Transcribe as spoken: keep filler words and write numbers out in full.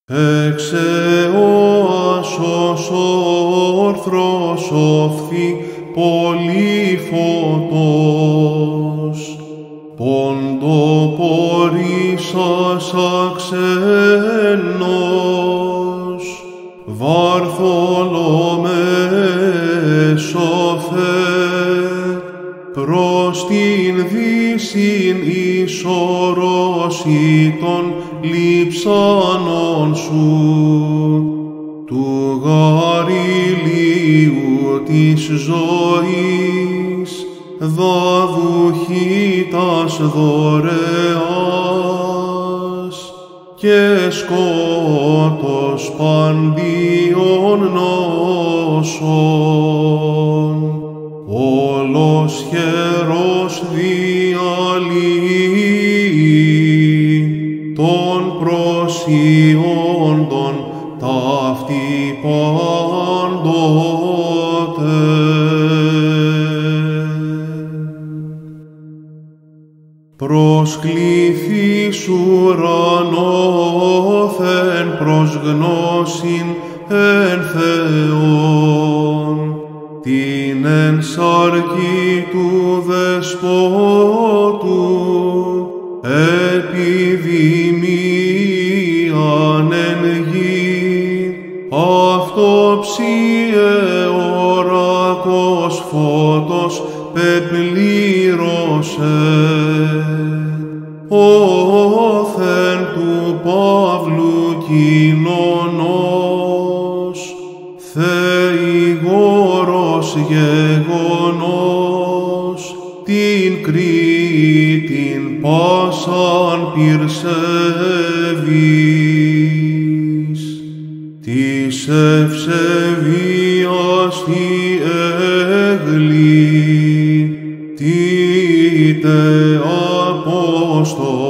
Εξεώασος όρθρος οφθή πολύφωτος, ποντοπορήσας αξένος, Βαρθολομαί σοφέ, προς την δύσιν ισορροσί των λειψάνων σου, του γαριλίου της ζωής, δαδουχήτας δωρεάς, και σκότος παντίον νόσων, όλος χερός διαλύει, των προσιόντων ταύτη πάντοτε. Προσκληθείς ουρανόθεν προς γνώσιν εν Θεόν, την εν σαρκή του Δεσπότου, επιδημίαν εν γη, αυτοψίε ορακός φώτος πεπλήρωσε, όθεν του Παύλου κοινωνός, θεηγόρος γεγονός, την Κρήτην πάσαν πυρσεύεις, της ευσεβίας τη έγλη, τίτε Απόστολ.